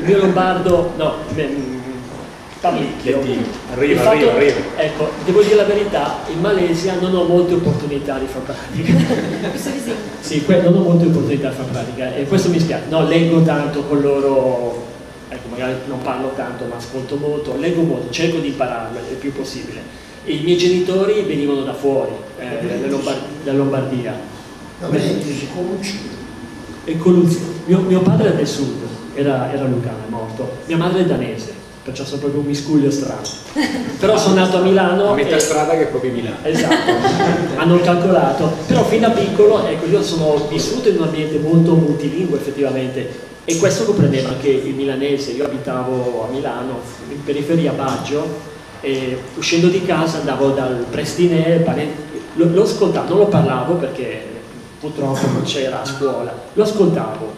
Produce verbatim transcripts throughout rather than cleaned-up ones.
mio lombardo, no, parlicchio. Arriva, fatto, arriva, arriva. Ecco, devo dire la verità, in Malesia non ho molte opportunità di far pratica. Sì, non ho molte opportunità di far pratica e questo mi spiace. No, leggo tanto con loro, ecco, magari non parlo tanto ma ascolto molto, leggo molto, cerco di impararlo il più possibile. E i miei genitori venivano da fuori, eh, da, Lombard da Lombardia. E Colucci. Mio, mio padre è del sud, era, era lucano, è morto. Mia madre è danese, perciò sono proprio un miscuglio strano. Però sono nato a Milano. A metà e... strada che è proprio Milano. Esatto, hanno calcolato. Però fin da piccolo, ecco, io sono vissuto in un ambiente molto multilingue effettivamente. E questo lo prendeva anche il milanese. Io abitavo a Milano, in periferia Baggio, e uscendo di casa andavo dal Prestinè, lo, lo ascoltavo, non lo parlavo perché purtroppo non c'era a scuola, lo ascoltavo,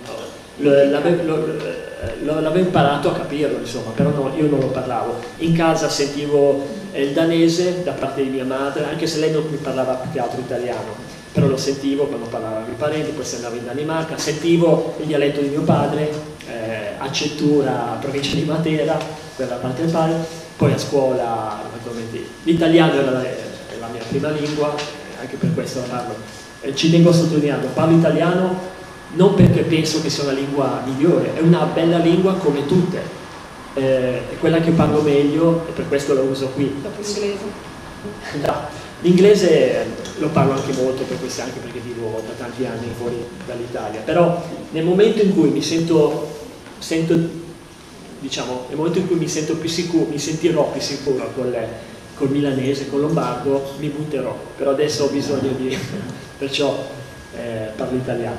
l'avevo imparato a capirlo, insomma, però no, io non lo parlavo. In casa sentivo il danese da parte di mia madre, anche se lei non mi parlava più che altro italiano, però lo sentivo quando parlavano i parenti, poi se andavo in Danimarca, sentivo il dialetto di mio padre, eh, a Cettura, provincia di Matera, quella parte del padre. Poi a scuola, naturalmente, l'italiano era la, la mia prima lingua, anche per questo la parlo. Eh, ci tengo a sottolinearlo, parlo italiano non perché penso che sia una lingua migliore, è una bella lingua come tutte, eh, è quella che parlo meglio e per questo la uso qui. Dopo l'inglese? No, l'inglese lo parlo anche molto, per questo, anche perché vivo da tanti anni fuori dall'Italia, però nel momento in cui mi sento, sento diciamo, nel momento in cui mi sento più sicuro, mi sentirò più sicuro col, col milanese, col lombardo, mi butterò, però adesso ho bisogno di, perciò eh, parlo italiano.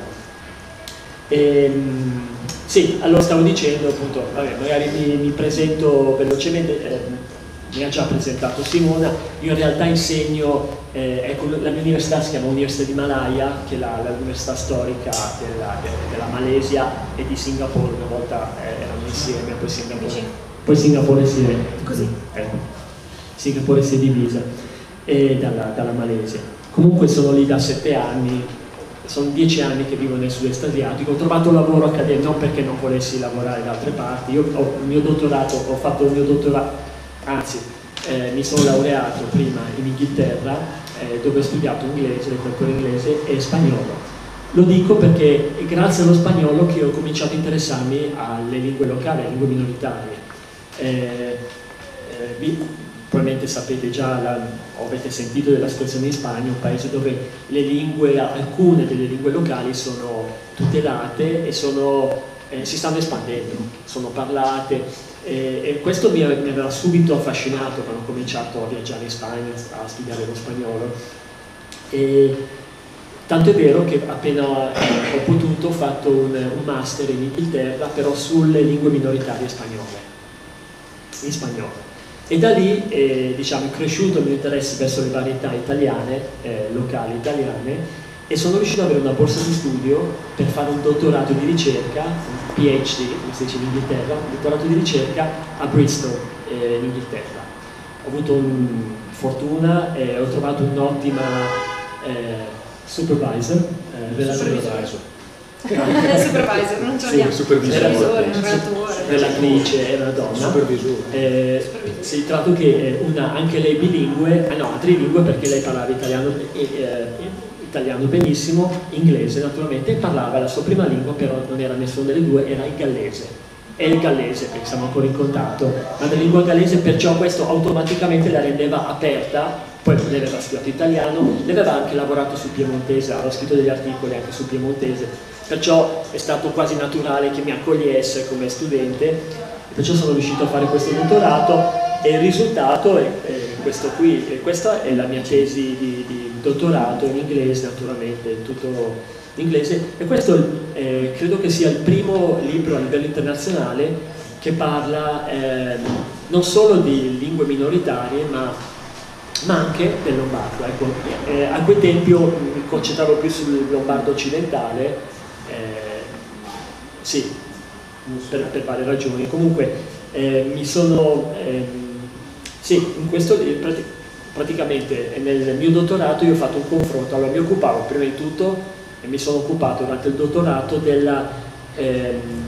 E, sì, allora stavo dicendo appunto, vabbè, magari mi, mi presento velocemente, eh, mi ha già presentato Simona, io in realtà insegno, eh, ecco, la mia università si chiama Università di Malaya, che è l'università storica della, della Malesia e di Singapore, una volta eh, erano insieme, poi Singapore, poi Singapore si è, così, ecco, Singapore si è divisa eh, dalla, dalla Malesia. Comunque sono lì da sette anni, sono dieci anni che vivo nel sud-est asiatico, ho trovato un lavoro accademico, non perché non volessi lavorare da altre parti, io ho il mio dottorato, ho fatto il mio dottorato, anzi, eh, mi sono laureato prima in Inghilterra, eh, dove ho studiato inglese, letteratura inglese e spagnolo. Lo dico perché è grazie allo spagnolo che ho cominciato a interessarmi alle lingue locali, alle lingue minoritarie. Eh, eh, vi, probabilmente sapete già, la, o avete sentito della situazione in Spagna, un paese dove le lingue, alcune delle lingue locali sono tutelate e sono, eh, si stanno espandendo, sono parlate. E, e questo mi, mi aveva subito affascinato quando ho cominciato a viaggiare in Spagna, a studiare lo spagnolo. E, tanto è vero che appena ho potuto ho fatto un, un master in Inghilterra, però sulle lingue minoritarie spagnole, in spagnolo. E da lì eh, diciamo, è cresciuto il mio interesse verso le varietà italiane, eh, locali italiane, e sono riuscito ad avere una borsa di studio per fare un dottorato di ricerca, un P H D, come si dice in Inghilterra, un dottorato di ricerca a Bristol, eh, in Inghilterra. Ho avuto un, fortuna e ho trovato un'ottima eh, supervisor, eh, supervisor. Supervisor, non ce l'abbiamo. Sì, supervisore, un relatore. Relatrice, era una donna. Supervisore. Eh, si tratta che una, anche lei bilingue, ah no, altre lingue perché lei parlava italiano, eh, eh, italiano benissimo, inglese naturalmente, e parlava la sua prima lingua, però non era nessuna delle due, era il gallese. È il gallese, perché siamo ancora in contatto, ma la lingua gallese, perciò questo automaticamente la rendeva aperta. Poi lei aveva studiato italiano, lei aveva anche lavorato sul piemontese, aveva scritto degli articoli anche sul piemontese, perciò è stato quasi naturale che mi accogliesse come studente, perciò sono riuscito a fare questo dottorato e il risultato è, è questo qui, e questa è la mia tesi di, di dottorato in inglese, naturalmente, tutto in inglese, e questo eh, credo che sia il primo libro a livello internazionale che parla eh, non solo di lingue minoritarie, ma ma anche del lombardo. Ecco, eh, a quei tempi io mi concentravo più sul lombardo occidentale, eh, sì, per, per varie ragioni. Comunque eh, mi sono, eh, sì, in questo prati, praticamente nel mio dottorato io ho fatto un confronto. Allora mi occupavo prima di tutto e mi sono occupato durante il dottorato della, eh,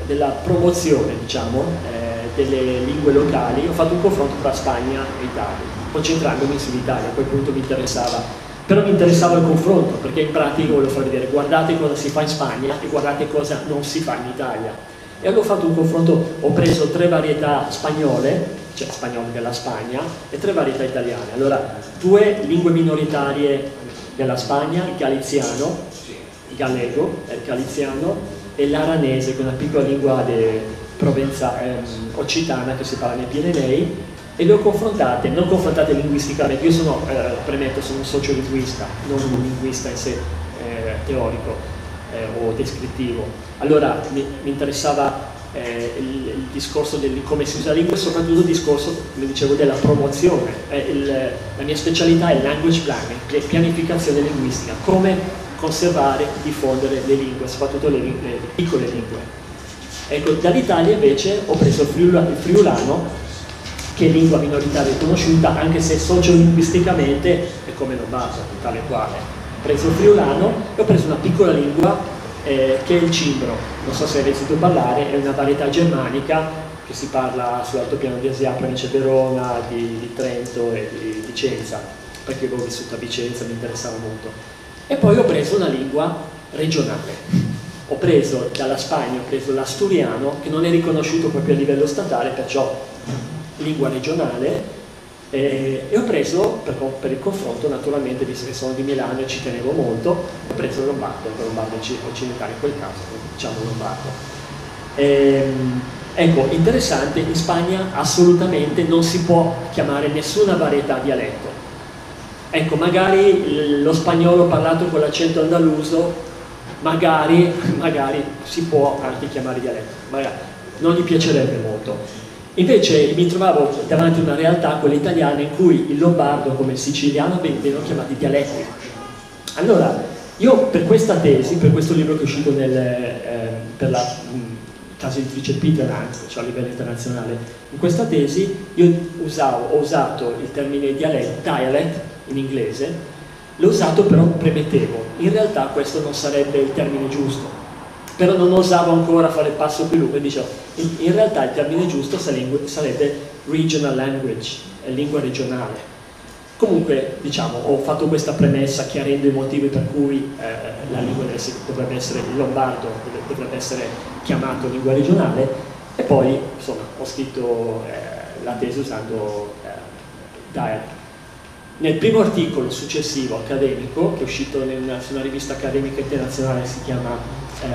della promozione, diciamo, eh, delle lingue locali, ho fatto un confronto tra Spagna e Italia, concentrandomi sull'Italia. A quel punto mi interessava, però mi interessava il confronto, perché in pratica volevo far vedere: guardate cosa si fa in Spagna e guardate cosa non si fa in Italia. E allora ho fatto un confronto, ho preso tre varietà spagnole, cioè spagnole della Spagna, e tre varietà italiane. Allora, due lingue minoritarie della Spagna, il galiziano, il gallego, il galiziano, e l'aranese, che è una piccola lingua de Provenza, ehm, occitana, che si parla nei Pirenei, e le ho confrontate, non confrontate linguisticamente. Io sono, eh, premetto, sono un sociolinguista, non un linguista in sé eh, teorico eh, o descrittivo. Allora mi, mi interessava eh, il, il discorso di come si usa la lingua, e soprattutto il discorso, come dicevo, della promozione. Eh, il, la mia specialità è il language planning, pianificazione linguistica, come conservare, diffondere le lingue, soprattutto le, le, le piccole lingue. Ecco, dall'Italia invece ho preso il, friula, il friulano, che è lingua minoritaria conosciuta, anche se sociolinguisticamente è come lombardo, tale quale. Ho preso il friulano e ho preso una piccola lingua eh, che è il cimbro. Non so se avete sentito parlare, è una varietà germanica che si parla sull'altopiano di Asia, provincia di Verona, di, di Trento e di Vicenza, perché avevo vissuto a Vicenza, mi interessava molto. E poi ho preso una lingua regionale. Ho preso dalla Spagna, ho preso l'asturiano, che non è riconosciuto proprio a livello statale, perciò lingua regionale, eh, e ho preso, per, per il confronto, naturalmente, visto che sono di Milano e ci tenevo molto, ho preso il lombardo, il lombardo occidentale in quel caso, diciamo lombardo. Ehm, ecco, interessante, in Spagna assolutamente non si può chiamare nessuna varietà dialetto. Ecco, magari lo spagnolo parlato con l'accento andaluso, magari, magari si può anche chiamare dialetto, magari non gli piacerebbe molto. Invece mi trovavo davanti a una realtà, quella italiana, in cui il lombardo come il siciliano vengono chiamati dialetti. Allora, io per questa tesi, per questo libro che è uscito nel, eh, per la mh, casa editrice Peter Hans, cioè a livello internazionale, in questa tesi io usavo, ho usato il termine dialect, dialect in inglese, l'ho usato, però premettevo, in realtà questo non sarebbe il termine giusto, però non osavo ancora fare il passo più lungo e dicevo, in, in realtà il termine giusto sarebbe regional language, è lingua regionale. Comunque, diciamo, ho fatto questa premessa chiarendo i motivi per cui eh, la lingua dovrebbe essere, il lombardo dovrebbe essere chiamato lingua regionale, e poi, insomma, ho scritto eh, la tesi usando eh, dialect. Nel primo articolo successivo accademico, che è uscito nel, su una rivista accademica internazionale che si chiama eh,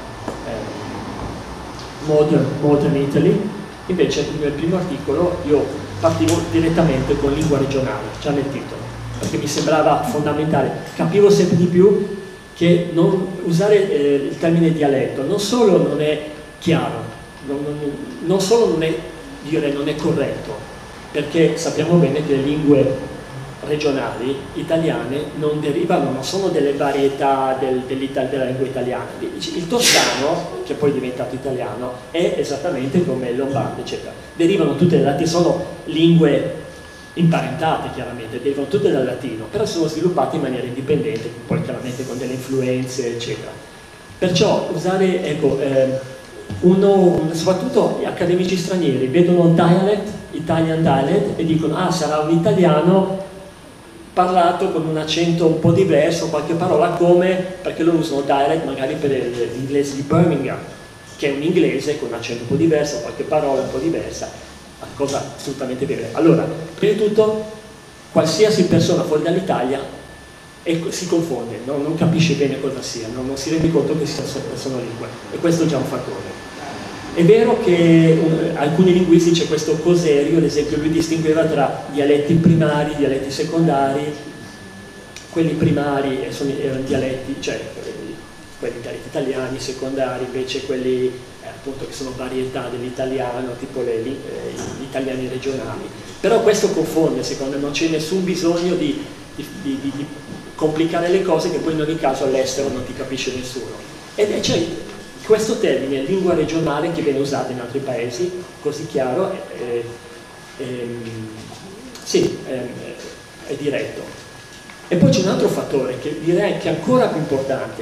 eh, Modern, Modern Italy, invece nel primo articolo io partivo direttamente con lingua regionale, già nel titolo, perché mi sembrava fondamentale. Capivo sempre di più che non, usare eh, il termine dialetto non solo non è chiaro, non, non, non solo non è, dire, non è corretto, perché sappiamo bene che le lingue regionali italiane non derivano, non sono delle varietà del, della lingua italiana. Il toscano, che poi è diventato italiano, è esattamente come il lombardo, eccetera. Derivano tutte dal latino, sono lingue imparentate chiaramente, derivano tutte dal latino, però sono sviluppate in maniera indipendente, poi chiaramente con delle influenze, eccetera. Perciò usare, ecco, eh, uno, soprattutto accademici stranieri, vedono dialect, Italian dialect, e dicono, ah, sarà un italiano parlato con un accento un po' diverso, qualche parola come, perché loro usano dialect magari per l'inglese di Birmingham, che è un inglese con un accento un po' diverso, qualche parola un po' diversa, una cosa assolutamente vera. Allora, prima di tutto, qualsiasi persona fuori dall'Italia si confonde, no? Non capisce bene cosa sia, no? Non si rende conto che sono lingue, e questo è già un fattore. È vero che uh, alcuni linguisti, c'è questo Coserio, ad esempio, lui distingueva tra dialetti primari, dialetti secondari. Quelli primari sono, erano dialetti, cioè quelli dialetti italiani, secondari invece quelli eh, appunto che sono varietà dell'italiano, tipo le, eh, gli italiani regionali. Però questo confonde, secondo me, non c'è nessun bisogno di, di, di, di, di complicare le cose, che poi in ogni caso all'estero non ti capisce nessuno. Ed c'è questo termine, lingua regionale, che viene usato in altri paesi, così chiaro, è, è, è, sì, è, è diretto. E poi c'è un altro fattore che direi che è ancora più importante,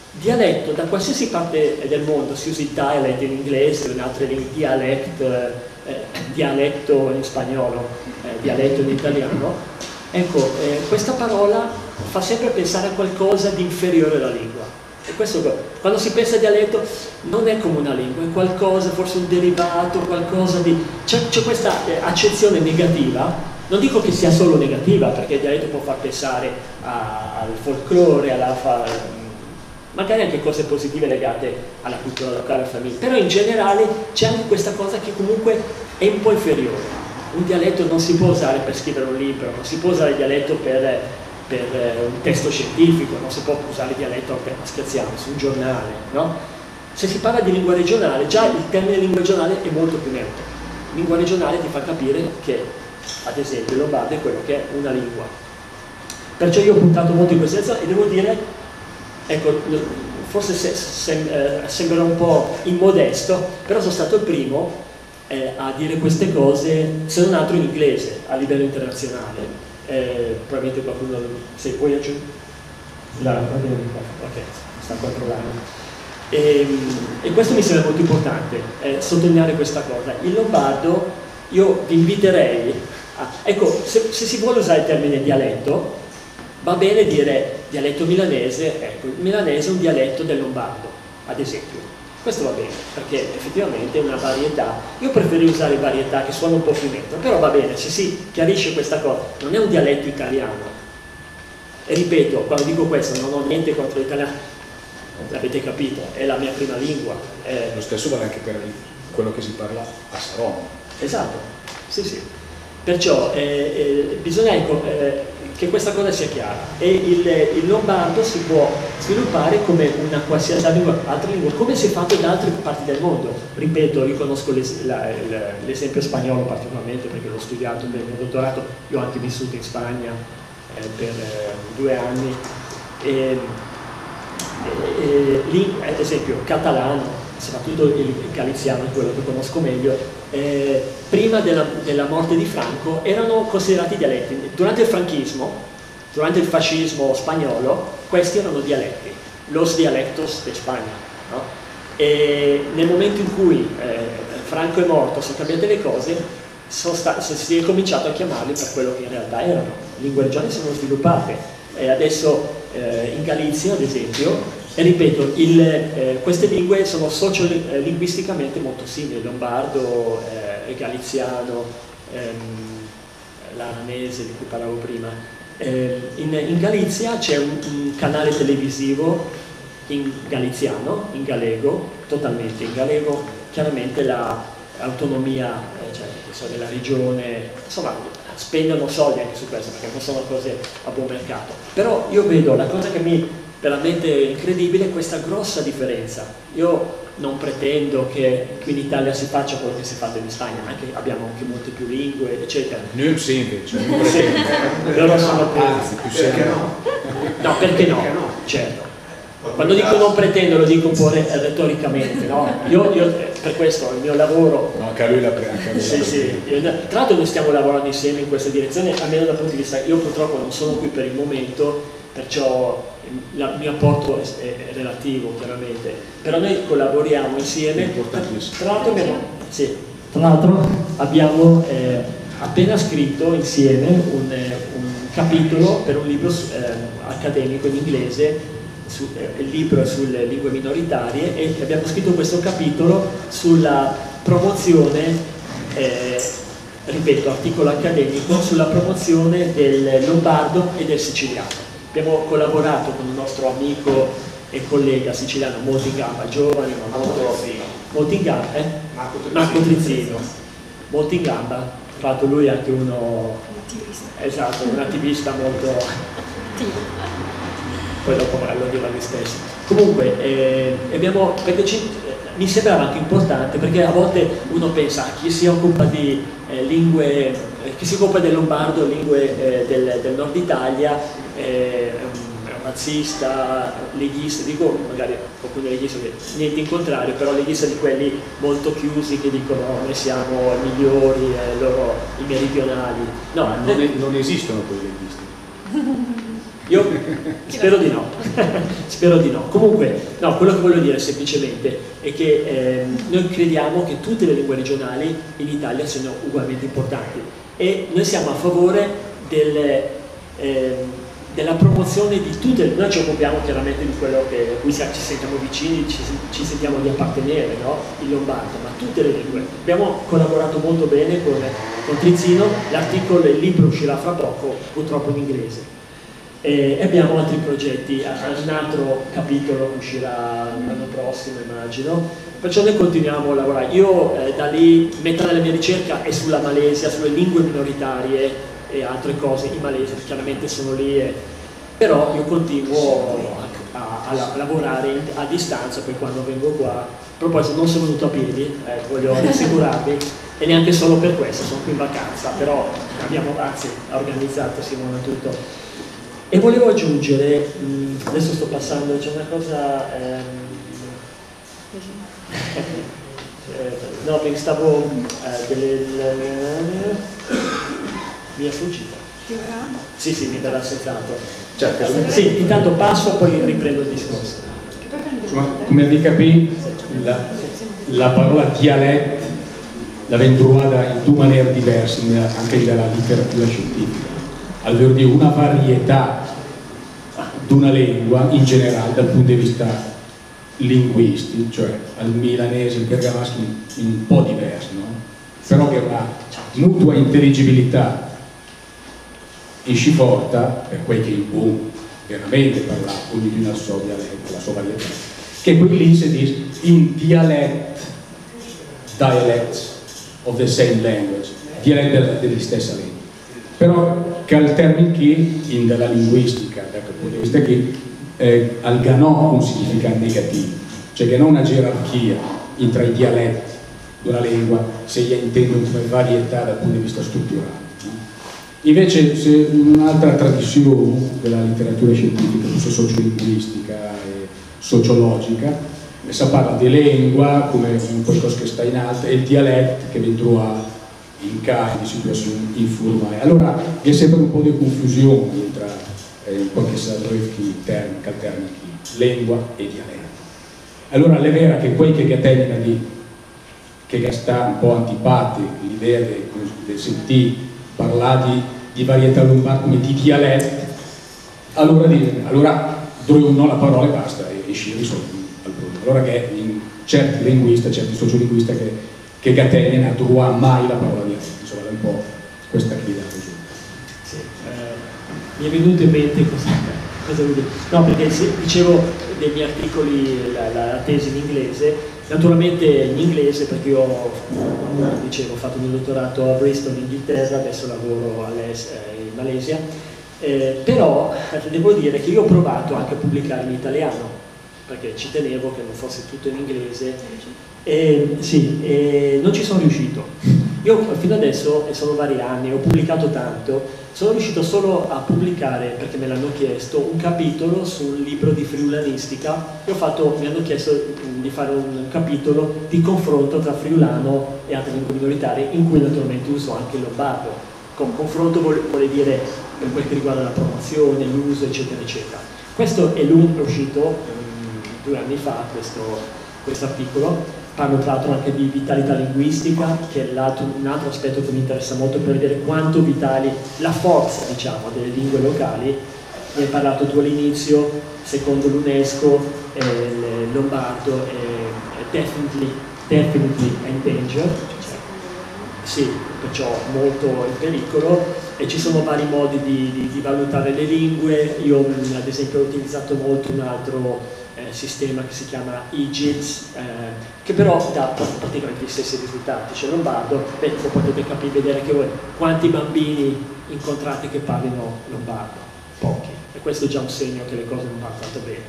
Dialetto, da qualsiasi parte del mondo si usi dialect in inglese o in altre lingue, dialect, eh, dialetto in spagnolo, eh, dialetto in italiano, ecco, eh, questa parola fa sempre pensare a qualcosa di inferiore alla lingua. E questo, quando si pensa a dialetto non è come una lingua, è qualcosa, forse un derivato, qualcosa di... c'è questa eh, accezione negativa. Non dico che sia solo negativa, perché il dialetto può far pensare a, al folklore, alla... Fa, magari anche cose positive legate alla cultura locale, alla famiglia, però in generale c'è anche questa cosa che comunque è un po' inferiore. Un dialetto non si può usare per scrivere un libro, non si può usare il dialetto per, per un testo scientifico, non si può usare il dialetto per, scherziamo, su un giornale, no? Se si parla di lingua regionale, già il termine lingua regionale è molto più neutro. Lingua regionale ti fa capire che, ad esempio, il lombardo è quello che è una lingua. Perciò io ho puntato molto in questa direzione e devo dire, ecco, forse se, se, eh, sembrerà un po' immodesto, però sono stato il primo eh, a dire queste cose, se non altro in inglese, a livello internazionale. Eh, probabilmente qualcuno, se puoi aggiungere? Ok, sta controllando. E, e questo mi sembra molto importante, eh, sottolineare questa cosa. Il lombardo, io vi inviterei a... Ecco, se, se si vuole usare il termine dialetto, va bene dire dialetto milanese, ecco, il milanese è un dialetto del lombardo, ad esempio. Questo va bene, perché effettivamente è una varietà. Io preferisco usare varietà che suona un po' più neutro, però va bene, se si chiarisce questa cosa, non è un dialetto italiano. E ripeto, quando dico questo non ho niente contro l'italiano, l'avete capito, è la mia prima lingua. È... Lo stesso vale anche per quello che si parla a Saronno. Esatto, sì sì. Perciò eh, eh, bisogna ecco, eh, che questa cosa sia chiara, e il, il lombardo si può sviluppare come una qualsiasi lingua, altra lingua, come si è fatto in altre parti del mondo. Ripeto, io conosco l'esempio spagnolo particolarmente perché l'ho studiato per il mio dottorato, io ho anche vissuto in Spagna eh, per eh, due anni, e, e, lì ad esempio catalano, soprattutto il galiziano, quello che conosco meglio, eh, prima della, della morte di Franco erano considerati dialetti. Durante il franchismo, durante il fascismo spagnolo, questi erano dialetti, los dialectos de Spagna, no? E nel momento in cui eh, Franco è morto, sono cambiate le cose, sono si è cominciato a chiamarli per quello che in realtà erano. Le lingue regionali sono sviluppate, e adesso eh, in Galizia ad esempio, e ripeto, il, eh, queste lingue sono sociolinguisticamente molto simili, lombardo, eh, galiziano, ehm, l'aranese di cui parlavo prima. Eh, in, in Galizia c'è un, un canale televisivo in galiziano, in galego, totalmente in galego, chiaramente l'autonomia eh, cioè, so, della regione, insomma spendono soldi anche su questo perché non sono cose a buon mercato. Però io vedo la cosa che mi veramente incredibile questa grossa differenza. Io non pretendo che qui in Italia si faccia quello che si è fatto in Spagna, ma anche abbiamo anche molte più lingue, eccetera. Noi sì, invece, non pretendo. Loro sono più... Anzi, più perché no? No, perché no? Certo. Quando dico non pretendo lo dico un po' retoricamente, no? Io, io per questo il mio lavoro... No, anche a lui la prende. Sì, sì. Tra l'altro noi stiamo lavorando insieme in questa direzione, almeno dal punto di vista... Io purtroppo non sono qui per il momento, perciò il mio apporto è, è relativo chiaramente, però noi collaboriamo insieme. Tra l'altro abbiamo, sì, tra l'altro abbiamo eh, appena scritto insieme un, eh, un capitolo per un libro eh, accademico in inglese, su, eh, il libro è sulle lingue minoritarie, e abbiamo scritto questo capitolo sulla promozione, eh, ripeto, articolo accademico, sulla promozione del lombardo e del siciliano. Abbiamo collaborato con un nostro amico e collega siciliano molto in gamba, giovane ma molto, molto in gamba, eh? Marco Trizzino. Marco Trizzino, molto in gamba, tra l'altro lui è anche uno, un attivista, esatto, un attivista molto attivo, poi dopo lo dirà lui stesso. Comunque, eh, abbiamo, perché ci, mi sembrava anche importante, perché a volte uno pensa a chi si occupa di eh, lingue, eh, chi si occupa del lombardo, lingue eh, del, del nord Italia, è un razzista, leghista, dico magari qualcuno è leghista, niente in contrario, però leghista di quelli molto chiusi che dicono noi siamo i migliori, eh, loro i meridionali. No, non, è, non esistono quei leghisti. Io spero di no, spero di no. Comunque, no, quello che voglio dire semplicemente è che eh, noi crediamo che tutte le lingue regionali in Italia siano ugualmente importanti e noi siamo a favore del, eh, della promozione di tutte le... Noi ci occupiamo chiaramente di quello che, a cui ci sentiamo vicini, ci, ci sentiamo di appartenere, no? Il lombardo, ma tutte le lingue. Abbiamo collaborato molto bene con, con Trizzino, l'articolo, il libro uscirà fra poco, purtroppo in inglese. E abbiamo altri progetti, un altro capitolo uscirà l'anno prossimo immagino, perciò noi continuiamo a lavorare. Io eh, da lì, metà della mia ricerca è sulla Malesia, sulle lingue minoritarie e altre cose in Malesia, chiaramente sono lì, e, però io continuo a, a, a lavorare a distanza, poi quando vengo qua, a proposito non sono venuto a piedi, eh, voglio rassicurarvi, e neanche solo per questo, sono qui in vacanza, però abbiamo, anzi, organizzato Simona tutto. E volevo aggiungere, mh, adesso sto passando, c'è una cosa, ehm, eh, no, mi stavo, eh, delle, le, mi è sfuggita. Sì, sì, mi verrà senz'altro. Certo. Sì, intanto passo, poi riprendo il discorso. Insomma, come avete capito, la, la parola dialetto l'avete trovata in due maniere diverse anche nella letteratura scientifica. Allora di una varietà di una lingua in generale dal punto di vista linguistico, cioè al milanese, il bergamasco un po' diverso, no? Però che una mutua intelligibilità in sciforta per quei che il buon veramente parla, ognuno ha il suo dialetto, la sua varietà, che qui lì si dice in dialect, dialects of the same language, dialetto della stessa lingua. Però che al termine che in della linguistica, da quel punto di vista che eh, al ganò un significato negativo, cioè che non una gerarchia tra i dialetti di una lingua se gli intendono come varietà dal punto di vista strutturale. No? Invece se un'altra tradizione della letteratura scientifica, forse sociolinguistica e sociologica, si parla di lingua come qualcosa che sta in alto e il dialetto che vi trova in casi di situazioni informali. Allora vi è sempre un po' di confusione tra eh, qualche termine, termine lingua e dialetto. Allora è vero che quei che termina di che sta un po' antipatico l'idea di sentire parlare di, di varietà lombarda come di dialetto, allora, di, allora troviamo la parola e basta e esce risolto al problema. Allora che in certi linguisti, certi sociolinguisti che che Gattegna non trova mai la parola di dialetto, insomma è un po' questa guida. Sì, eh, mi è venuto in mente cosa, cosa vuol dire. No, perché se, dicevo dei miei articoli, la, la, la tesi in inglese, naturalmente in inglese perché io dicevo, ho fatto il mio dottorato a Bristol in Inghilterra, adesso lavoro in Malesia, eh, però devo dire che io ho provato anche a pubblicare in italiano, perché ci tenevo che non fosse tutto in inglese. E, sì, e non ci sono riuscito. Io fino adesso, e sono vari anni, ho pubblicato tanto, sono riuscito solo a pubblicare, perché me l'hanno chiesto, un capitolo sul libro di friulanistica. Io ho fatto, mi hanno chiesto di fare un capitolo di confronto tra friulano e altre lingue minoritarie, in cui naturalmente uso anche il lombardo. Con confronto vuole, vuole dire per quel che riguarda la promozione, l'uso, eccetera, eccetera. Questo è l'unico uscito um, due anni fa, questo articolo. Parlo tra l'altro anche di vitalità linguistica, che è un altro aspetto che mi interessa molto per vedere quanto vitali, la forza diciamo delle lingue locali. Ne hai parlato tu all'inizio, secondo l'UNESCO eh, il lombardo è, è definitely, definitely endangered, cioè, sì, perciò molto in pericolo, e ci sono vari modi di, di, di valutare le lingue. Io ad esempio ho utilizzato molto un altro Eh, sistema che si chiama E G I T S, eh, che però dà praticamente gli stessi risultati. C'è lombardo, beh, potete capire, vedere che voi quanti bambini incontrate che parlino lombardo? Pochi, e questo è già un segno che le cose non vanno tanto bene.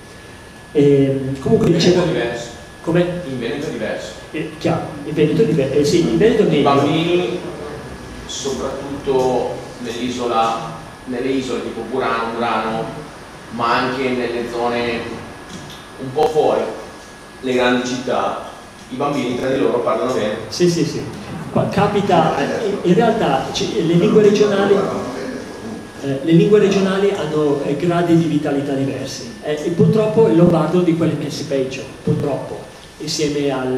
E, comunque in dicevo, Veneto è diverso. Come? In Veneto è diverso. Eh, chiaro, in Veneto è diverso. Eh, sì, in Veneto I bambini, soprattutto nell'isola, nelle isole tipo Burano, Murano, ma anche nelle zone un po' fuori le grandi città, i bambini tra di loro parlano bene. Sì, sì, sì. Capita, in realtà le lingue regionali, eh, le lingue regionali hanno eh, gradi di vitalità diversi eh, e purtroppo il lombardo è di quelli messi peggio, purtroppo, insieme al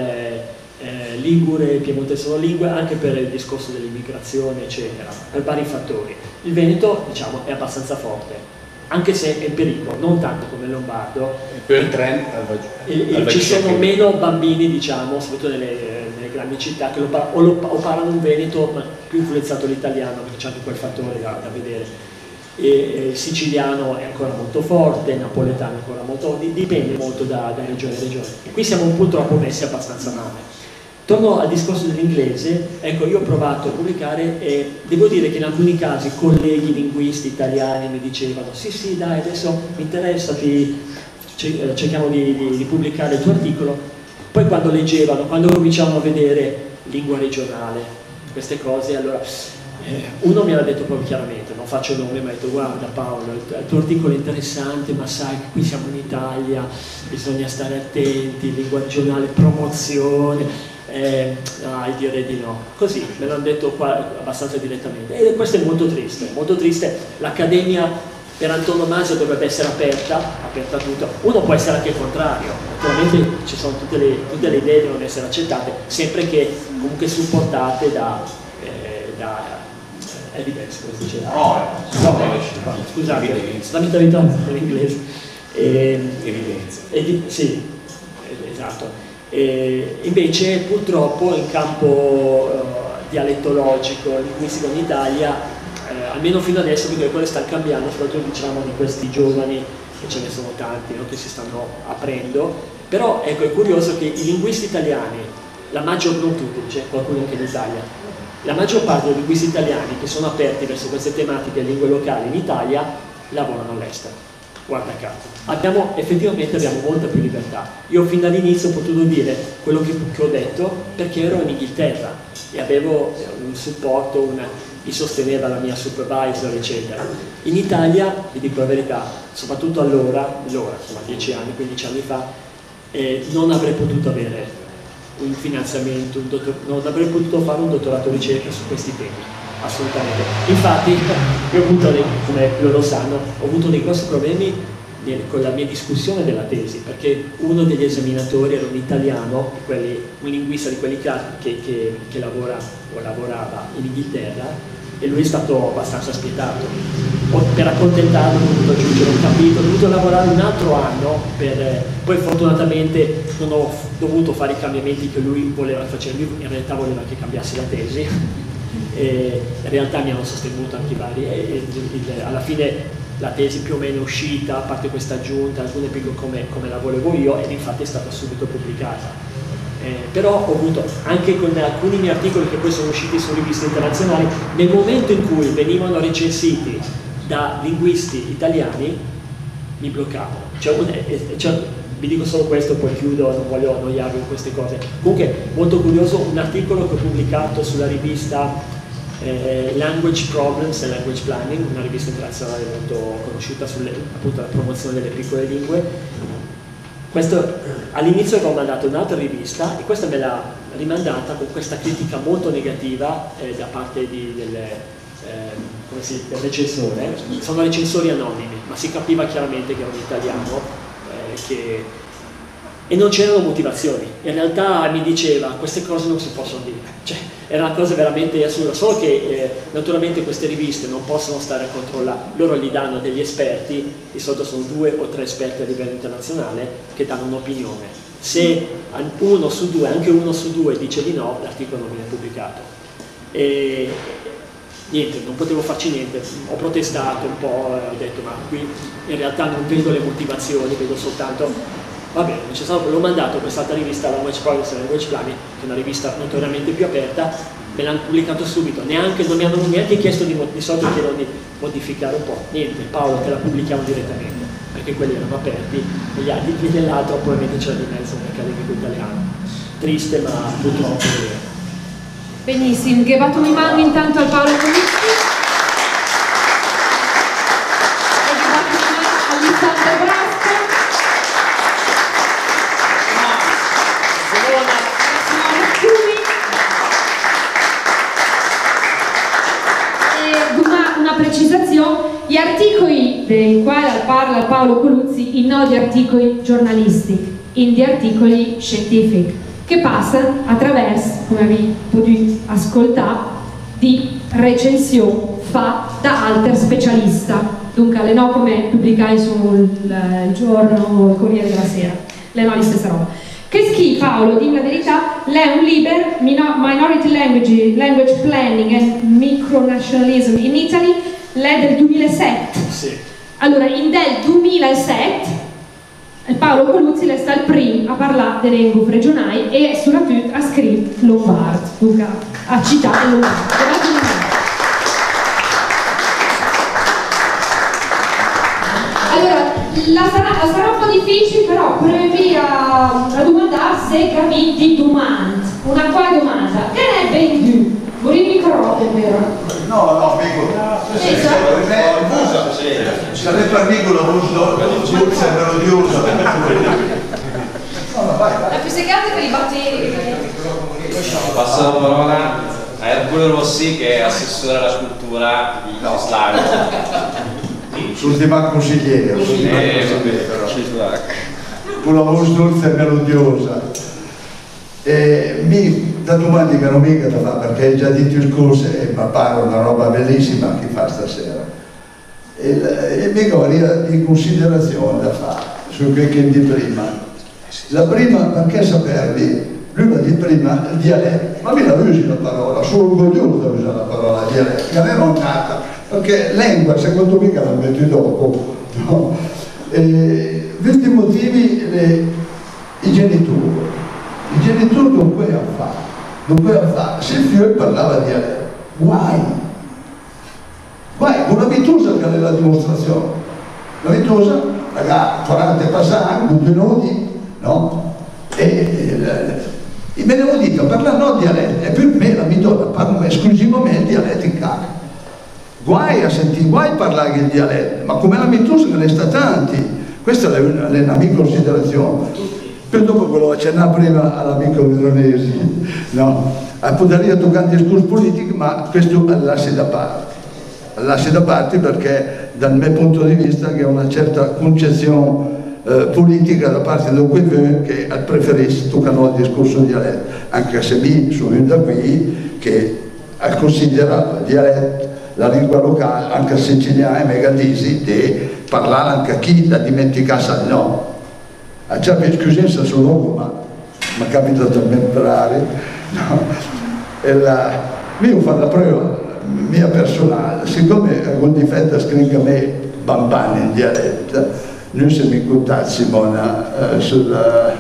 eh, ligure, piemontese sono lingue, anche per il discorso dell'immigrazione eccetera, per vari fattori. Il Veneto diciamo è abbastanza forte, anche se è in pericolo, non tanto come il lombardo. Per il trend al e, e ci sono meno bambini, diciamo, soprattutto nelle, nelle grandi città, che lo, o, lo, o parlano un veneto, ma più influenzato l'italiano, perché c'è anche quel fattore da, da vedere. E, e il siciliano è ancora molto forte, il napoletano è ancora molto, dipende molto da, da regione a regione. E qui siamo purtroppo messi abbastanza male. Torno al discorso dell'inglese, ecco, io ho provato a pubblicare e devo dire che in alcuni casi colleghi linguisti italiani mi dicevano sì sì dai adesso mi interessa, ti, cerchiamo di, di, di pubblicare il tuo articolo, poi quando leggevano, quando cominciavano a vedere lingua regionale, queste cose, allora eh, uno mi aveva detto proprio chiaramente, non faccio nome, mi ha detto guarda Paolo, il tuo articolo è interessante ma sai che qui siamo in Italia, bisogna stare attenti, lingua regionale, promozione. Eh, dai, direi di no, così me l'hanno detto qua abbastanza direttamente e questo è molto triste, molto triste. L'accademia per antonomasia dovrebbe essere aperta, aperta a tutto. Uno può essere anche il contrario, naturalmente ci sono tutte le, tutte le idee devono essere accettate, sempre che comunque supportate da, eh, da eh, evidence, come si dice? No, no, no, scusate, la mentalità dell'inglese. Eh, Evidenza. Evi sì, esatto. E invece purtroppo in campo uh, dialettologico, linguistico in Italia, eh, almeno fino adesso, perché quello sta cambiando, soprattutto diciamo di questi giovani, che ce ne sono tanti, no, che si stanno aprendo, però ecco, è curioso che i linguisti italiani, la maggior, non tutti, c'è qualcuno anche in Italia, la maggior parte dei linguisti italiani che sono aperti verso queste tematiche e lingue locali in Italia lavorano all'estero. Guarda caso, abbiamo, effettivamente abbiamo molta più libertà. Io fin dall'inizio ho potuto dire quello che, che ho detto perché ero in Inghilterra e avevo un supporto, una, mi sosteneva la mia supervisor eccetera. In Italia, vi dico la verità, soprattutto allora, allora insomma dieci anni, quindici anni fa, eh, non avrei potuto avere un finanziamento, un dottor, non avrei potuto fare un dottorato di ricerca su questi temi. Assolutamente. Infatti, io ho avuto, dei, come loro sanno, ho avuto dei grossi problemi con la mia discussione della tesi, perché uno degli esaminatori era un italiano, quelli, un linguista di quelli che, che, che lavora o lavorava in Inghilterra, e lui è stato abbastanza spietato. Per accontentarlo ho dovuto aggiungere un capitolo, ho dovuto lavorare un altro anno, per, poi fortunatamente non ho dovuto fare i cambiamenti che lui voleva facere, lui in realtà voleva che cambiassi la tesi. E in realtà mi hanno sostenuto anche i vari e, e, e, alla fine la tesi più o meno è uscita, a parte questa aggiunta, alcune piccole come, come la volevo io, ed infatti è stata subito pubblicata. Eh, però ho avuto anche con alcuni miei articoli che poi sono usciti su riviste internazionali, nel momento in cui venivano recensiti da linguisti italiani mi bloccavano. Cioè, cioè, vi dico solo questo, poi chiudo, non voglio annoiarvi con queste cose. Comunque, molto curioso, un articolo che ho pubblicato sulla rivista eh, Language Problems and Language Planning, una rivista internazionale molto conosciuta sulla promozione delle piccole lingue. Questo all'inizio avevo mandato un'altra rivista e questa me l'ha rimandata con questa critica molto negativa eh, da parte di, del, eh, come si, del recensore. Sono recensori anonimi, ma si capiva chiaramente che era un italiano. Che... e non c'erano motivazioni, in realtà mi diceva queste cose non si possono dire, cioè era una cosa veramente assurda, solo che eh, naturalmente queste riviste non possono stare a controllare, loro gli danno degli esperti, di solito sono due o tre esperti a livello internazionale che danno un'opinione, se uno su due, anche uno su due dice di no, l'articolo non viene pubblicato. E niente, non potevo farci niente, ho protestato un po', ho detto ma qui in realtà non vedo le motivazioni, vedo soltanto, va bene, l'ho mandato a quest'altra rivista, Language Problems and Language Planning, che è una rivista notoriamente più aperta, me l'hanno pubblicato subito, neanche, non mi hanno neanche chiesto di, di solito chiedono di modificare un po', niente, Paolo te la pubblichiamo direttamente, perché quelli erano aperti, e gli altri dell'altro probabilmente c'era di mezzo un accademico italiano, triste ma purtroppo è vero. Benissimo, ghebato mi mando intanto al Paolo Comici e ghebato mi mando all'Alessandro Brasco. E una, una precisazione, gli articoli dei quali parla Paolo Coluzzi, i nodi articoli giornalistici, in di articoli scientifici, che passano attraverso, come vi potete ascoltare, di recensioni fatte da altri specialisti. Dunque, le no come pubblicai sul eh, giorno il Corriere della Sera, le no di stessa roba. Che schi Paolo, di la verità, l'è un libro, Minority Language, Language Planning and Micronationalism in Italy, l'è del duemilasette. Sì. Allora, in del duemilasette Paolo Coluzzi è stato il primo a parlare delle lingue regionali e soprattutto a scrivere Lombard, dunque a citare Lombard. Allora, la sarà, sarà un po' difficile, però provi a, a domandare se capite domanda. Una qua domanda. Che ne è ben più? Vuoi il microfono, vero? No, no, amico. Sarebbe amico la voce sembra odiosa. La più segata per i batteri. Passo la parola a Ercole Rossi, che è assessore alla cultura di Cislavia. L'ultima consigliera, con la voce dolce e melodiosa. E mi da domani che non mica da fare, perché hai già detto il corso e mi pare una roba bellissima che fa stasera. E, e mi goria di considerazione da fare su quel che di prima. La prima, perché sapervi, lui la di prima il dialetto, ma mi la usi la parola, sono orgoglioso di usare la parola dialetto, che non è nata, perché lingua secondo me la metti dopo, no? E, questi motivi le, i genitori, i genitori non puoi fare, non puoi fare, se il figlio parlava dialetto, guai, guai, con la Vitusa che è la dimostrazione, la Vitusa, ragazzi, quaranta passati, con due nodi, no? E, e i me ne dico, parlano dialetto, e per me la Vitusa parla esclusivamente dialetto in casa. Guai a sentire, guai a parlare il dialetto, ma come la Vitusa ne sta tanti, questa è una, è una mia considerazione. Poi dopo quello che accennava prima all'amico Veronesi, no? A poter toccare il discorso politico, ma questo lascia da parte. Lascia da parte perché dal mio punto di vista che è una certa concezione eh, politica da parte di quei che preferisce toccare il discorso dialetto, anche se mi sono da qui che considera il dialetto la lingua locale, anche siciliana e megatisi, di parlare anche a chi da dimenticarsi al no. A certa scusenza sul luogo, ma mi capita talmente raro, no? E la, io faccio la prova mia personale, siccome con difetto scrive a me bambani in dialetto, noi siamo in contatto Simona eh, sulla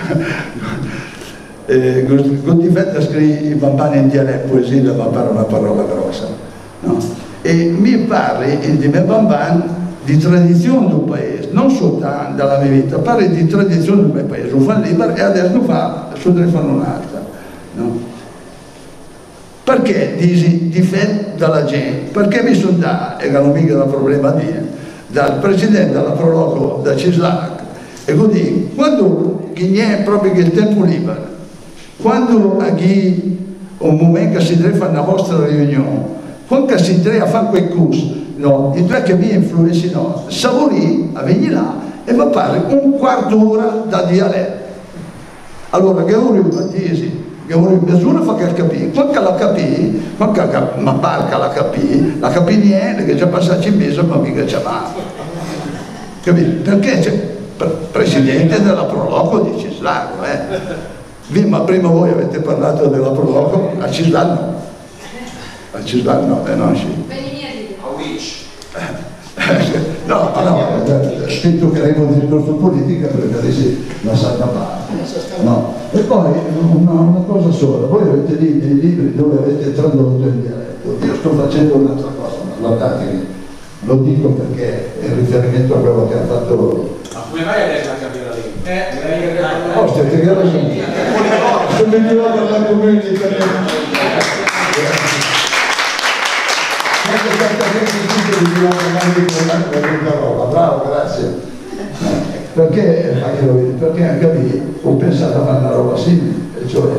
eh, con difetto scrive i bambani in dialetto, poesia ma pare una parola grossa, no? E mi parli di me bambani di tradizione del paese, non soltanto dalla mia vita, parli di tradizione del mio paese, lo fa libero e adesso lo fa, solo ne fanno un'altra, no? Perché dici difendo dalla gente? Perché mi sono dato, e non mica un problema di dal presidente della Proloco da Cislac, e così, quando c'è proprio il tempo libero, quando c'è un momento che si deve fare una vostra riunione, quando si deve fare quel corso, no, i due che mi influenzi, no, Savorì a venire là e mi pare un quarto d'ora da dialetto. Allora, che ora io battesi, che ora in misura fa che capire, quando la capì, quando ma barca la capì, la capì niente, che già passato in mese, ma mica c'è mai. Capito? Perché c'è il presidente della Proloco di Cislano, eh? Ma prima voi avete parlato della Proloco, a Cislano no. A Cislano no, eh no, sì. No, no, scritto che avevo un discorso politico perché sì, la salta parte. No. E poi una, una cosa sola, voi avete lì dei libri dove avete tradotto in dialetto, io sto facendo un'altra cosa, guardate che lo dico perché è in riferimento a quello che ha fatto lui. Ma come mai adesso a capire la lingua? Eh, oh, state che ragione. Se mi dirò per la comunità. Bravo, grazie. Perché, perché anche lì ho pensato a fare una roba simile, cioè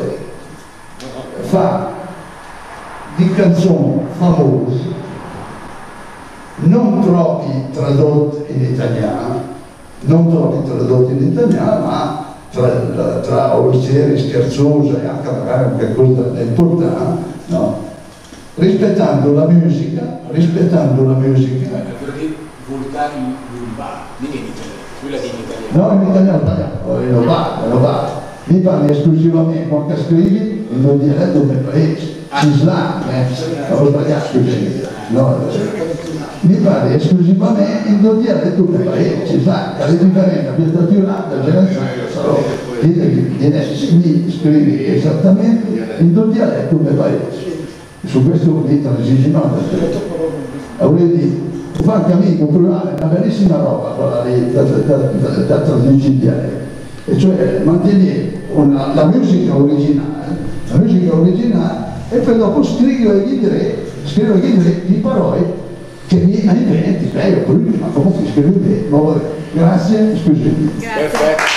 fa di canzoni famose non troppi tradotti in italiano, non troppi tradotti in italiano, ma tra, tra olzieri, scherzosa e anche magari qualcosa da importante, no? Rispettando la musica, rispettando la musica. Quello di voltare in bar, dimmi in italiano, quella di in italiano. No, in italiano parliamo, lo vado, lo vado. Mi parli esclusivamente quando scrivi in dialetto del paese, si slang, eh? Ho sbagliato, scusi. No, mi parli esclusivamente in dialetto del paese, si slang, la differenza tra più un'altra generazione, però mi scrivi esattamente in dialetto del paese. Su questo vi transigiamo quindi infatti amico plurale è una bellissima roba quella lì da, da, da, da tradurre in dialetto, e cioè mantenere una, la musica originale la musica originale e poi dopo scrivere gli diretti scrivere gli diretti di parole che mi inventi beh, ma comunque scrive bene. Grazie, scusi. Grazie.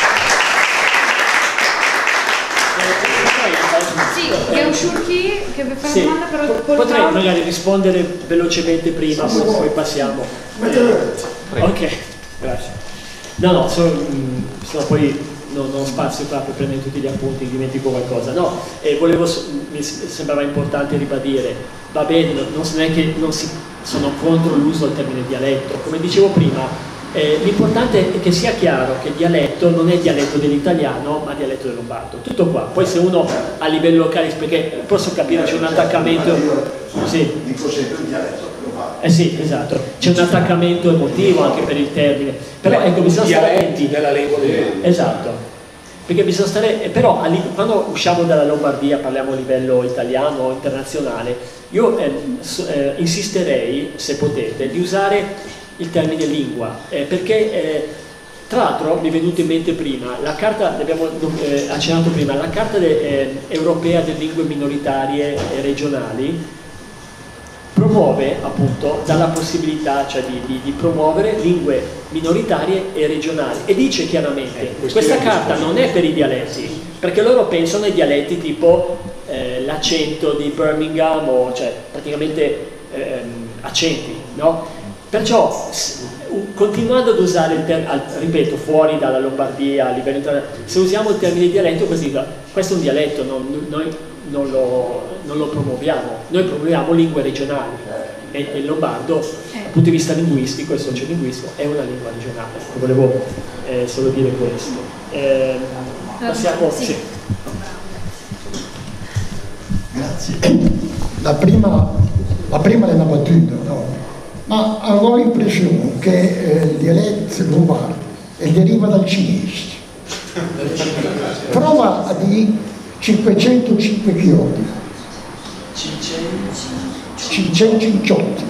Sì, è un Shurki che vi fa una Sì, domanda però potrei col magari rispondere velocemente prima, poi, poi passiamo. Eh, ok, grazie. No, no, sono, mh, sono poi non, non spazio qua per prendere tutti gli appunti, dimentico qualcosa. No, eh, volevo, mi sembrava importante ribadire, va bene, non, non è che non si, sono contro l'uso del termine dialetto, come dicevo prima. Eh, l'importante è che sia chiaro che dialetto non è dialetto dell'italiano ma dialetto del lombardo, tutto qua. Poi se uno a livello locale, perché posso capire c'è un attaccamento, sì. Dico sempre dialetto lombardo. Eh sì, esatto, c'è un attaccamento emotivo anche per il termine, però ecco, bisogna stare attenti nella lingua del... esatto, perché bisogna stare, però quando usciamo dalla Lombardia, parliamo a livello italiano o internazionale, io eh, eh, insisterei, se potete, di usare il termine lingua, eh, perché eh, tra l'altro mi è venuto in mente prima, la carta, ne abbiamo eh, accennato prima, la carta de, eh, europea delle lingue minoritarie e regionali promuove appunto, dà la possibilità cioè, di, di, di promuovere lingue minoritarie e regionali e dice chiaramente, eh, questa carta non è per i dialetti, perché loro pensano ai dialetti tipo eh, l'accento di Birmingham o cioè praticamente ehm, accenti, no? Perciò, continuando ad usare il termine, ripeto, fuori dalla Lombardia, a livello internazionale, se usiamo il termine dialetto, così, questo è un dialetto, non, noi non lo, non lo promuoviamo, noi promuoviamo lingue regionali e, e il lombardo, dal punto di vista linguistico e sociolinguistico, è una lingua regionale. Volevo eh, solo dire questo. Eh, passiamo, sì. Grazie. La prima, la prima è una battuta, no? Ma avevo l'impressione che eh, il dialetto lombardo deriva dal cinese. Prova a dire cinquecentocinque chiodi. cinquecentocinciotti.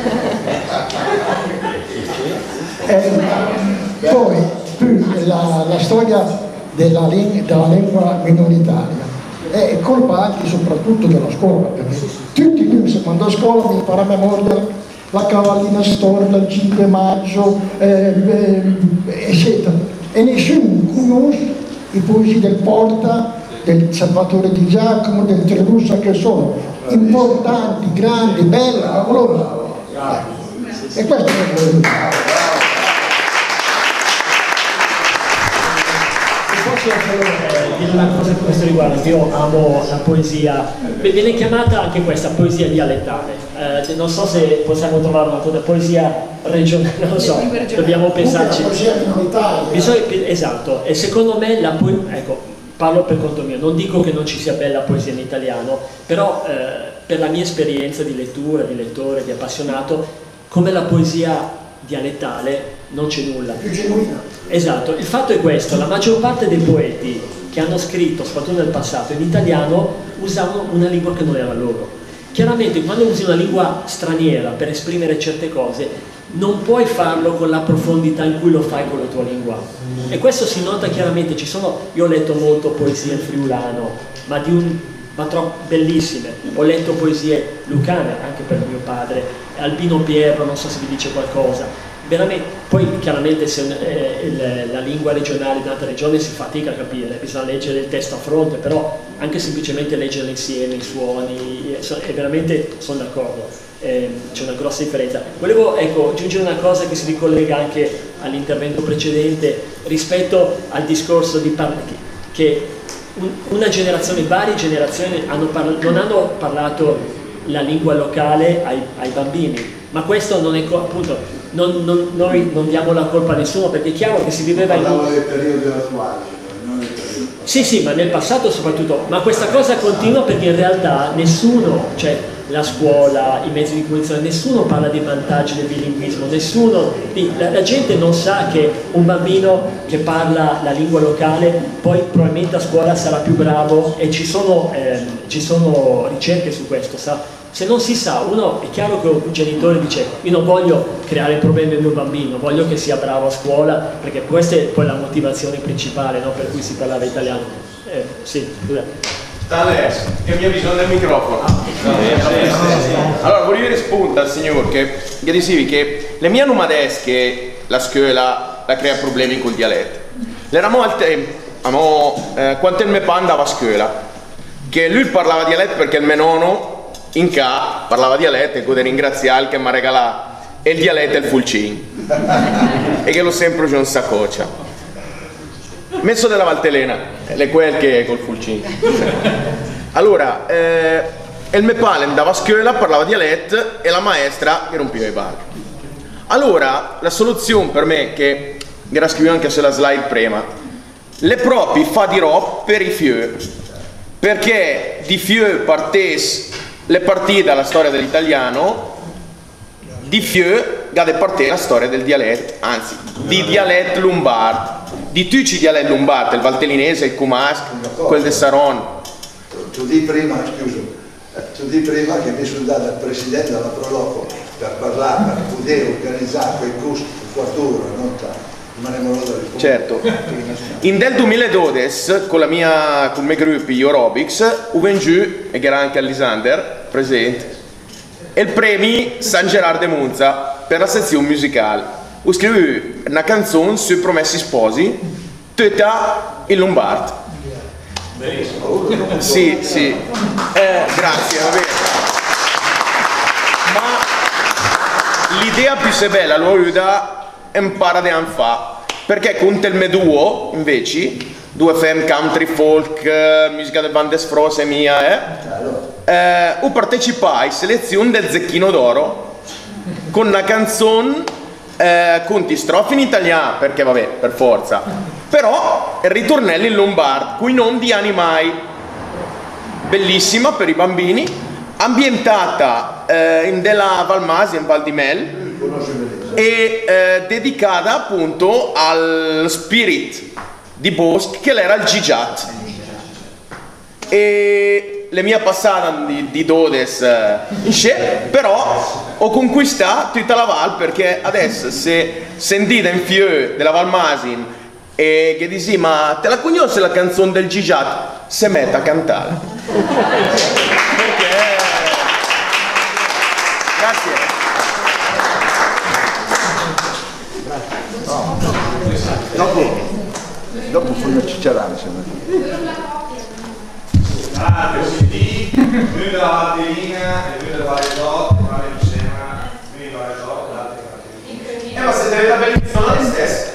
Eh, poi più la, la storia della, della lingua minoritaria è colpa anche soprattutto della scuola, perché tutti noi se quando a scuola mi impara a memoria la cavallina storta, il cinque maggio, eh, eh, eccetera. E nessuno conosce i poesi del Porta, del Salvatore di Giacomo, del Trerussa, che sono importanti, grandi, belli, favolosi. E questo è il voglio dire. Posso eh, dire una cosa a questo riguardo, che io amo la poesia, viene chiamata anche questa poesia dialettale, eh, non so se possiamo trovare una cosa, poesia regionale, non lo so, dobbiamo pensarci. Bisogna, esatto, e secondo me la poesia, ecco, parlo per conto mio, non dico che non ci sia bella poesia in italiano, però eh, per la mia esperienza di lettura, di lettore, di appassionato, come la poesia dialettale non c'è nulla. Più genuina. Esatto, il fatto è questo, la maggior parte dei poeti che hanno scritto, soprattutto nel passato, in italiano, usavano una lingua che non era loro. Chiaramente quando usi una lingua straniera per esprimere certe cose, non puoi farlo con la profondità in cui lo fai con la tua lingua. E questo si nota chiaramente, ci sono, io ho letto molto poesie in friulano, ma di un ma troppo bellissime. Ho letto poesie lucane anche per mio padre, Albino Pierro, non so se vi dice qualcosa. Veramente, poi chiaramente se eh, il, la lingua regionale di un'altra regione si fatica a capire, bisogna leggere il testo a fronte, però anche semplicemente leggere insieme i suoni, è veramente, sono d'accordo, eh, c'è una grossa differenza. Volevo ecco, aggiungere una cosa che si ricollega anche all'intervento precedente rispetto al discorso di che una generazione, varie generazioni hanno non hanno parlato la lingua locale ai, ai bambini, ma questo non è appunto, non, non, noi non diamo la colpa a nessuno, perché è chiaro che si viveva in un del periodo attuale. Sì, sì, ma nel passato soprattutto, ma questa cosa continua perché in realtà nessuno, cioè la scuola, i mezzi di comunicazione, nessuno parla dei vantaggi del bilinguismo, nessuno, la, la gente non sa che un bambino che parla la lingua locale poi probabilmente a scuola sarà più bravo, e ci sono, eh, ci sono ricerche su questo, sa? Se non si sa, uno è chiaro che un genitore dice io non voglio creare problemi al mio bambino, voglio che sia bravo a scuola, perché questa è poi la motivazione principale, no, per cui si parlava italiano. Eh, sì, Adesso, che mi ha bisogno del microfono. Allora, volevo rispondere al signor che, che dicevi che le mie numades che la scuola la crea problemi col dialetto. L'eravamo al tempo, eh, quando il mio papà andava a scuola, che lui parlava dialetto perché il mio nonno in ca parlava dialetto e che ringraziare che mi ha regalato e il dialetto è il fulcin e che l'ho sempre già un saccoccia messo della Valtelena le quel che col fulcin. Allora eh, il mio padre andava a scuola, parlava dialetto e la maestra che rompeva i balli. Allora la soluzione per me, che era scritto anche sulla slide prima, le propi fa dirò per i fieu, perché di fieu partesse le partite dalla storia dell'italiano, di fieu gade partire la storia del dialetto, anzi di dialetto lombardo, di tutti i dialetti lombardi, il valtellinese, il cumasc, quel de Saron. Tu di prima, scusa, tu di prima che mi sono dato al presidente della Proloco per parlare, per poter organizzare quei corsi di quattro ore, non tanto. Certo, in del duemiladodici con la mia con il mio gruppo Eurobics ho vengiù, e che era anche Alexander presente, e il premio San Gerardo de Monza per la sezione musicale. Ho scritto una canzone sui Promessi Sposi tutta in lombardo. Benissimo. Sì, sì, eh, grazie, va bene. Ma l'idea più se bella l'ho avuta un paio di anni fa, perché con il mio duo invece due F M country folk, musica del Van des Fros e mia eh, eh, ho partecipato alla selezione del Zecchino d'Oro con una canzone eh, con ti strofi in italiano, perché vabbè per forza, però il ritornello in lombardo cui non di animai, bellissima per i bambini, ambientata eh, in della Valmasi in Val di Mel e eh, dedicata appunto al spirit di Bosc che era il Gigiat, e le mie passate di, di Dodes eh, in sce, però ho conquistato tutta la Val, perché adesso se sentite in fieu della Valmasin e che dici ma te la conosci la canzone del Gigiat, se mette a cantare perché grazie. Dopo, dopo fui a cicciarare, se Ah, te O C D, lui della Valtellina e lui della Valle d'Oro, vanno insieme, lui della Valle d'Oro, l'altro Eh, ma se deve la bellezza lo stesso.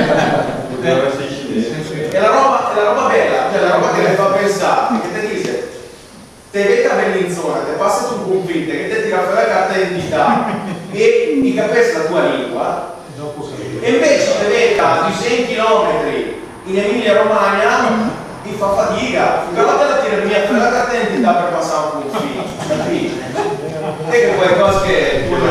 È la roba, è la roba bella, cioè la roba che le fa pensare, che ti dice, te vedi la bellezza, te passa tu un conflitto, che ti tira fuori la carta d'identità e ti capisci la tua lingua, e invece te vedi a duecento chilometri in Emilia Romagna ti fa fatica, però te la tira via fuori la carta d'identità per passare un conflitto, capisci? E che qualcosa che è tua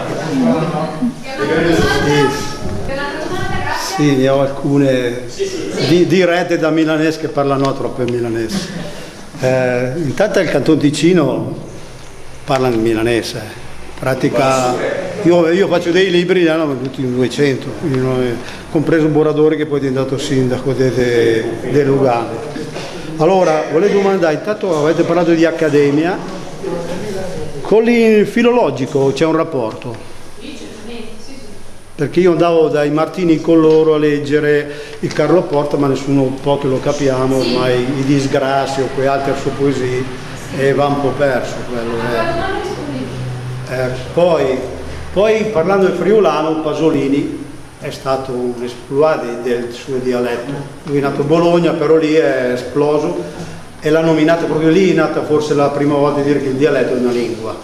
mia. Sì, ne ho alcune di, dirette da milanese che parlano troppo in milanese. Eh, intanto il Canton Ticino parla in milanese, pratica, io, io faccio dei libri, ne hanno venduti in duecento, compreso un Boradori che poi è diventato sindaco di de, de, de Lugano. Allora, volevo domandare, intanto avete parlato di accademia, con il filologico c'è un rapporto? perché io andavo dai Martini con loro a leggere il Carlo Porta, ma nessuno, pochi lo capiamo, ormai i disgrassi o quelle altre sue poesie, e va un po' perso quello. Eh. Eh, poi, poi parlando del friulano, Pasolini è stato un esploit del suo dialetto. Lui è nato a Bologna, però lì è esploso e l'ha nominato proprio lì, è nata forse la prima volta a dire che il dialetto è una lingua.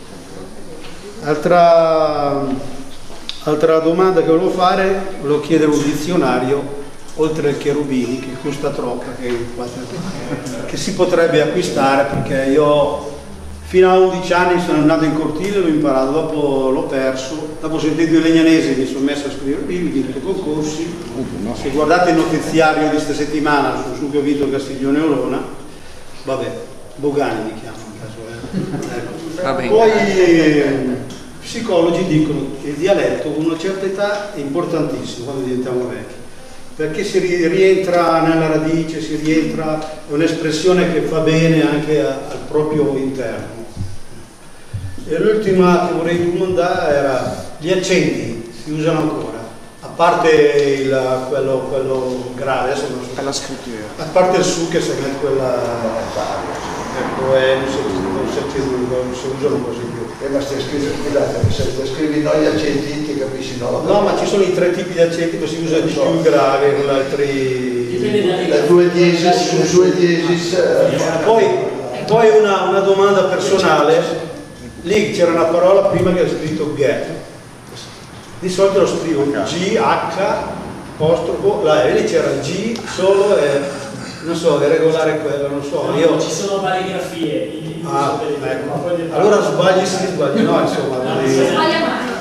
Altra... Altra domanda che volevo fare, volevo chiedere un dizionario, oltre al Cherubini, che costa troppo, che, che si potrebbe acquistare, perché io fino a undici anni sono andato in cortile, l'ho imparato, dopo l'ho perso, dopo ho sentito i legnanesi, mi sono messo a scrivere libri, ho vinto concorsi. Se guardate il notiziario di questa settimana su su che ho vinto Castiglione Olona, vabbè, Bogani mi chiamano, ecco. Poi eh, psicologi dicono che il dialetto con una certa età è importantissimo quando diventiamo vecchi, perché si rientra nella radice, si rientra, è un'espressione che fa bene anche a, al proprio interno. E l'ultima che vorrei domandare era: gli accenti si usano ancora? A parte il, quello, quello grave, adesso non so. Per la scrittura. A parte il su che si mette quella. Ecco, eh, non, si, non, si, non si usano quasi più. Eh, ma stai scrivendo, scusate, se descrivi noi gli accenti ti capisci no? No, ma ci sono i tre tipi di accenti, ma si usa di più grave, con altri. La due diesis, due diesis. Eh. Poi, poi una, una domanda personale, lì c'era una parola prima che ha scritto G. Di solito lo scrivo G, H, apostrofo, la E, lì c'era G solo e. Non so, è regolare quello, non so. No, io... Ci sono varie grafie. Ah, ecco. Allora sbagli sì, sbagli no, insomma. No, di... sbaglia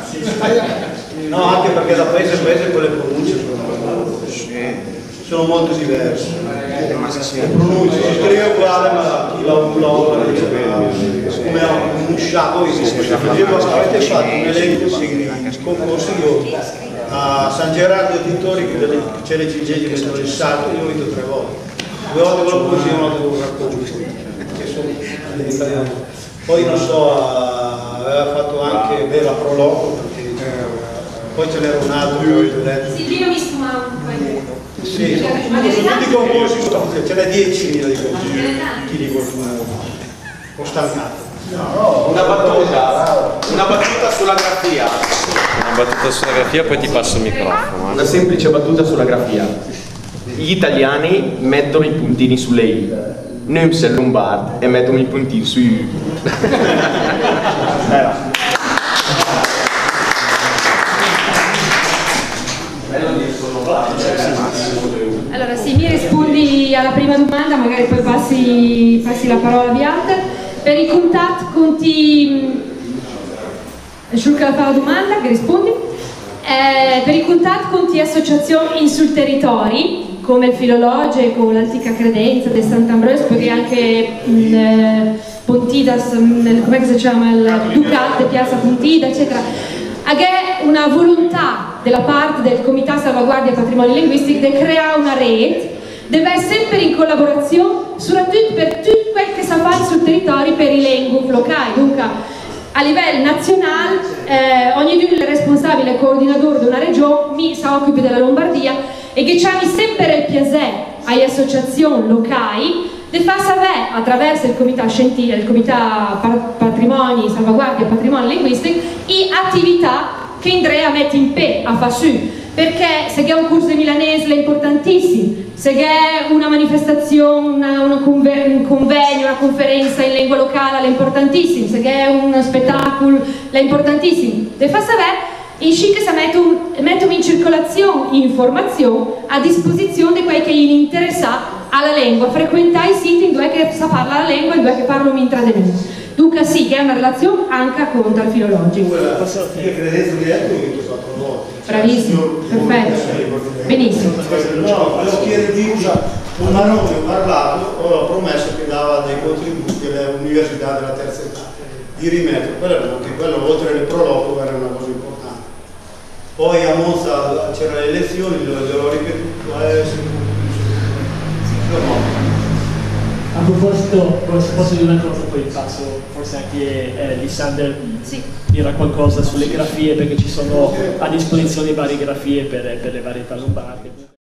mai. No, anche perché da paese a paese quelle pronunce sono, sono molto diverse. Le pronunce, si scrive uguale, ma chi la lavora dice come un sciapo. Avete fatto un elenco di concorsi io a San Gerardo Tintori, che c'è le Cigeglie che sono il salto, io ho vinto tre volte. Due volte con la poesia e una volta con un racconto, che sono italiano. Poi non so, aveva fatto anche beh, la Proloco, perché poi ce n'era un altro che avete detto. Sì, io ho visto ma sì, sono tutti i concorsi, ce n'è diecimila di concorsi, chi li vuole ho stancato. No, una battuta, una battuta sulla grafia. Una battuta sulla grafia, poi ti passo il microfono. Una semplice battuta sulla grafia. Gli italiani mettono i puntini sulle i, noi siamo lombardi e mettono i puntini sui u. Allora sì, mi rispondi alla prima domanda, magari poi passi, passi la parola a Beata. Per i contatti conti... Sciulca la domanda, che rispondi? Eh, per i contatti conti associazioni sul territorio, come il Filologe, con l'Antica Credenza del Sant'Ambrosio, perché anche il Pontidas, come si chiama, il Ducat di Piazza Pontida, eccetera. C'è una volontà della parte del Comitato Salvaguardia Patrimoni Linguistici di creare una rete, deve essere sempre in collaborazione, soprattutto per tutto quel che si fa sul territorio per i lingue locali. Dunque, a livello nazionale, eh, ognuno è responsabile coordinatore di una regione, mi si occupa della Lombardia, e che ci hanno sempre il piacere alle associazioni locali di far sapere attraverso il Comitato Scientifico, il Comitato Patrimoni, Salvaguardia e Patrimoni Linguistici, le attività che Andrea mette in pe a far su, perché se c'è un corso di milanese è importantissimo, se c'è una manifestazione, una, una conven un convegno, una conferenza in lingua locale è importantissimo, se c'è un spettacolo è importantissimo, deve far sapere in che si mettono, mettono in circolazione informazioni a disposizione di quelli che gli interessa alla lingua, frequentare i siti in dove che si parla la lingua e in dove che parlano in tradimento. Dunque sì, che è una relazione anche con il filologico. Bravissimo, perfetto, benissimo. No, volevo chiedere di un anno che ho parlato, ho promesso che dava dei contributi alle università della terza età, di rimettere, quello, quello oltre alle prologo era una cosa importante. Poi a Monza c'erano le elezioni, gliel'ho ripetuto, eh, a proposito, posso dire una cosa, poi passo forse anche e eh, Lissander Sì. dirà qualcosa sulle grafie, perché ci sono a disposizione varie grafie per, per le varietà lombarde.